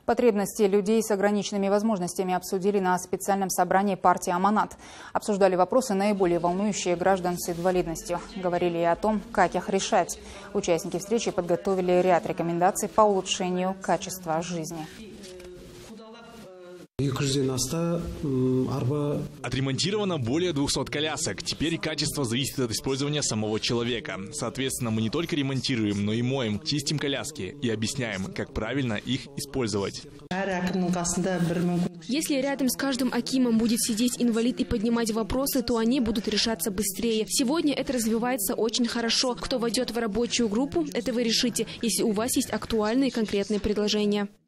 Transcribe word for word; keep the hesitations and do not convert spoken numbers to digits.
Потребности людей с ограниченными возможностями обсудили на специальном собрании партии «Аманат». Обсуждали вопросы, наиболее волнующие граждан с инвалидностью. Говорили и о том, как их решать. Участники встречи подготовили ряд рекомендаций по улучшению качества жизни. Отремонтировано более двухсот колясок. Теперь качество зависит от использования самого человека. Соответственно, мы не только ремонтируем, но и моем, чистим коляски и объясняем, как правильно их использовать. Если рядом с каждым акимом будет сидеть инвалид и поднимать вопросы, то они будут решаться быстрее. Сегодня это развивается очень хорошо. Кто войдет в рабочую группу, это вы решите, если у вас есть актуальные конкретные предложения.